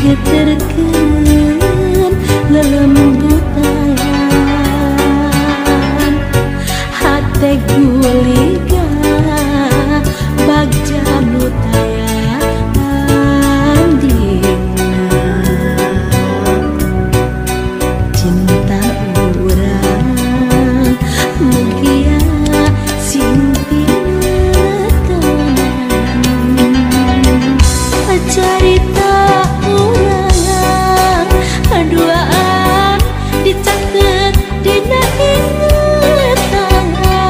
geterkeun lelembutan hate guliga bagja nu tayangan dina cinta urang mugia carita urang duaan dicakeut dina ingatan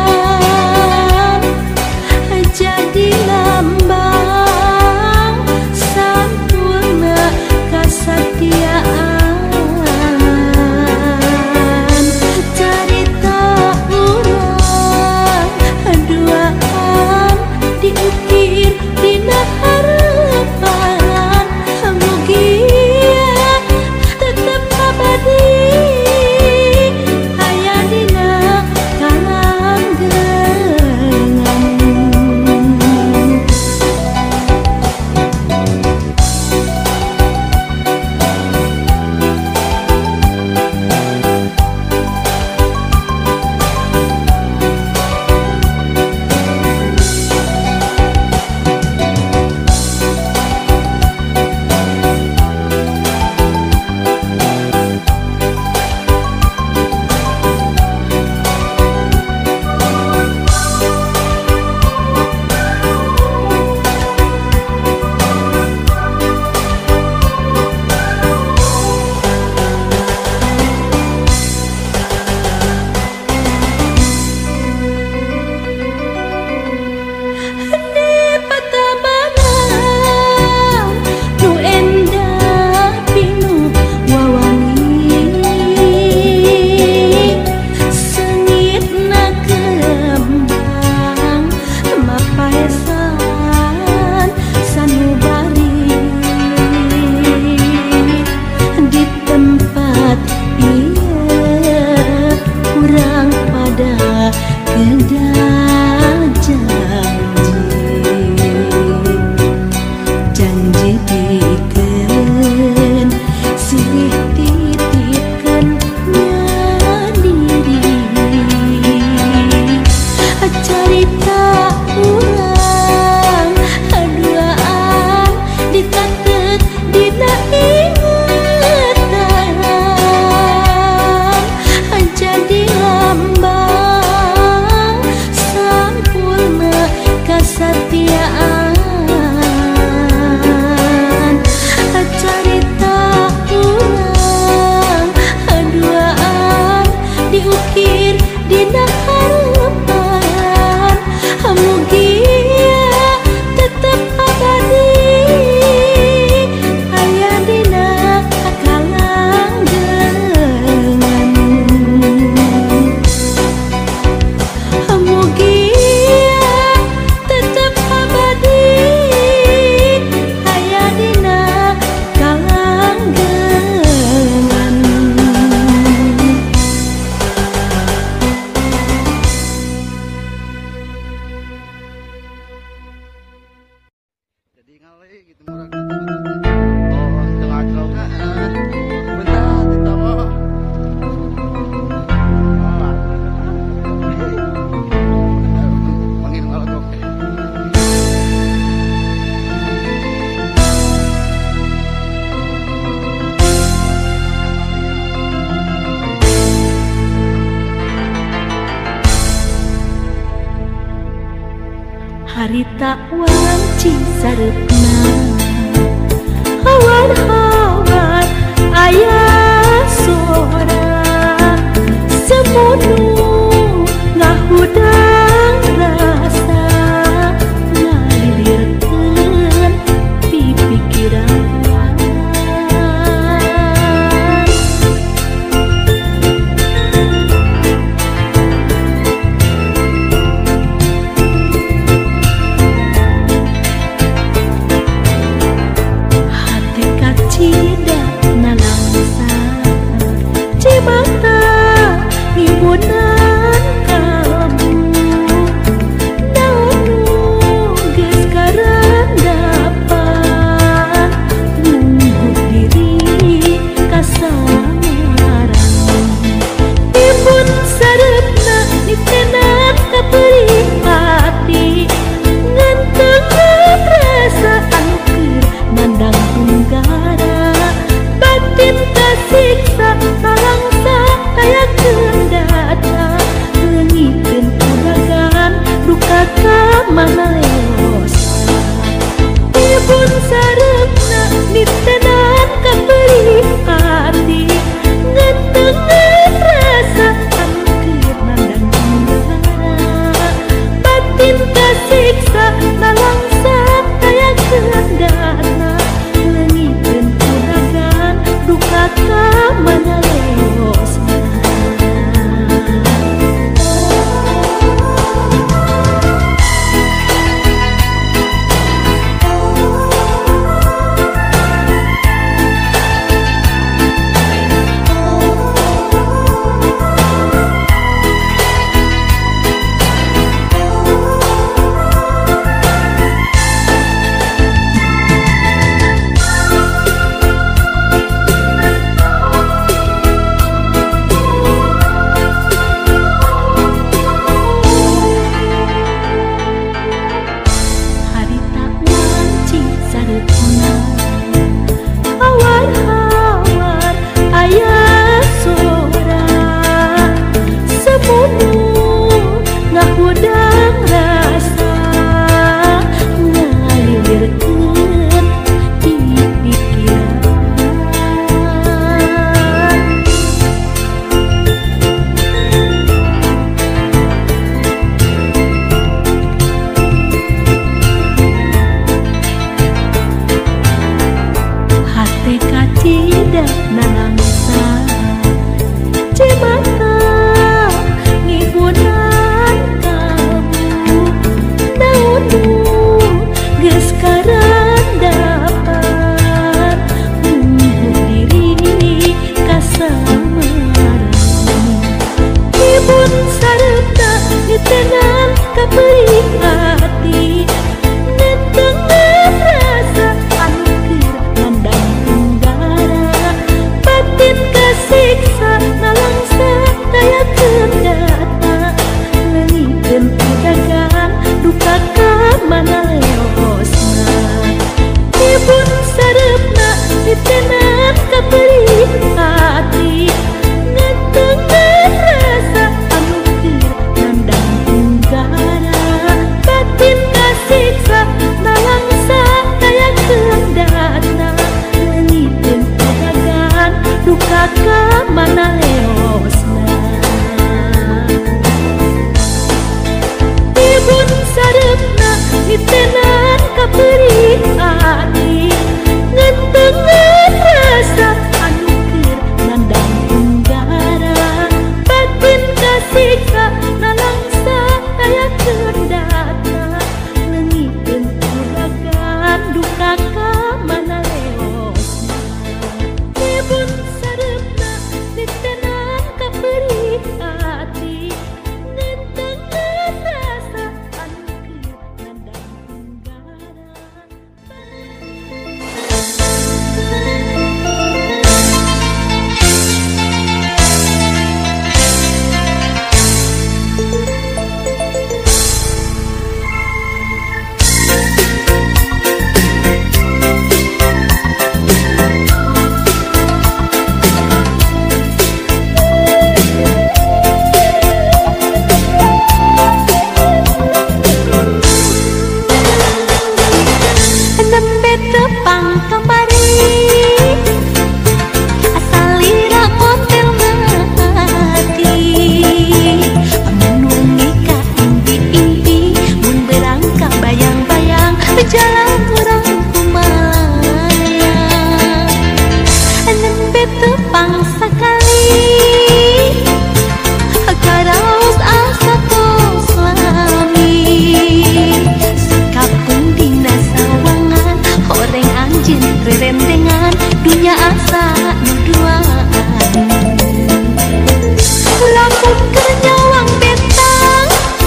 jadi lambang sampurna kasatiaan carita urang duaan diukir dina harapan mugia tetep abadi aya dina kalanggengan. Harita wanci sarepna hawan-hawan aya sora semunu ngahudang rasa ngalirkeun pipikiran. sida nalangsa cemata ngibunan kamu naunu geus karandapan mungguh diri kasamaran ibun sarepna nitenan kapeuing hati ngentengan rasa anu keur ngandang tunggara batin kasiksa nalangsa dayakeun data leungikeun udagan duka ka mana leosna ibun sarepna nitenan kapeuing hati ngentengan rasa anu keur ngandang tunggara batin kasiksa nalangsa dayakeun data leungikeun udagan duka ka mana leosna ibun sarepna nitenan kapeuing hati ngentengan rasa anu keur ngandang tunggara batin kasiksa nalangsa dayakeun data leungikeun udagan duka ka mana leosna ibun sarepna nitenan kapeuing hati ngentengan rasa anu keur ngandang tunggara nembe tepang kamari asalira motel mati menungi ka impi-impi mun berangka bayang-bayang jalan urang kumalaya nembe tepang sakali karaos asa tos lami sekapung dina sawangan horeng anjeun rerendengan dunya asa nuduaan lamun keur nyawang betang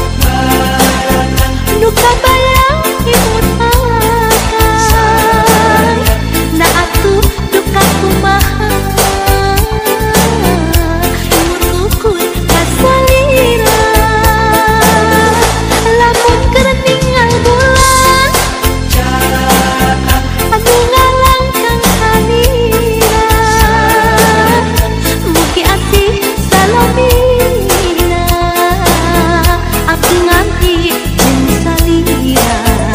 nu kabayang imut akan na atuh duka kumaha imut ukur kasalira lamun keur ninggal bulan anu ngalangkang salira mugi asih salomina abdi nganti jeung salira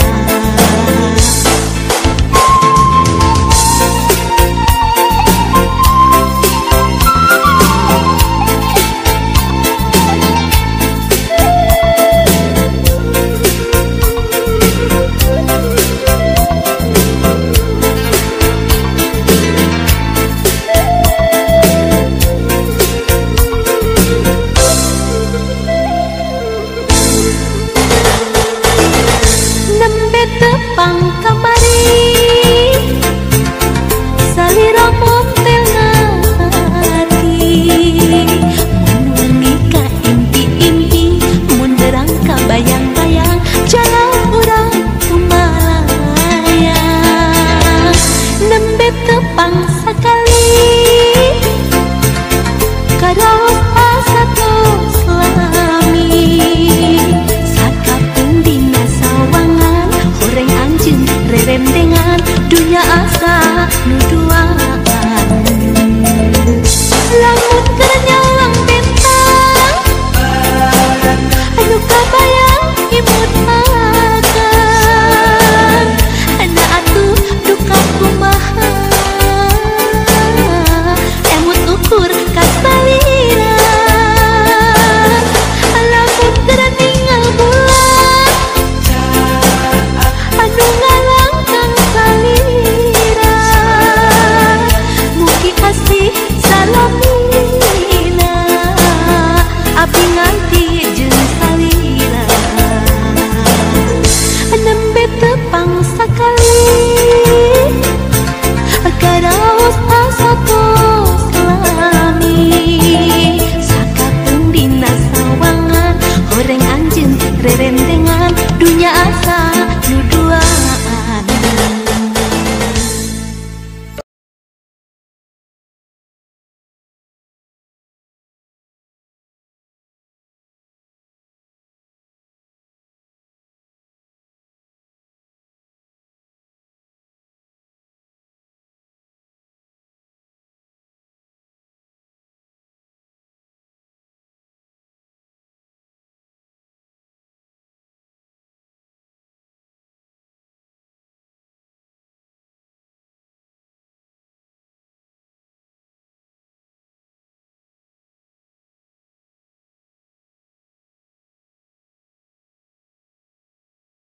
nembe tepang kamari salira motel ngati menungi ka impi-impi mun berangka bayang-bayang jalan urang kumalaya nembe tepang sakali karaos asa tos lami sakapung dina sawangan horeng anjeun rerendengan dunya asa nuduaan lamun keur nyawang betang anu kabayang imut akan na atuh duka kumaha emut ukur kasalira lamun keur ninggal bulan anu ngalangkang salira kadaos asa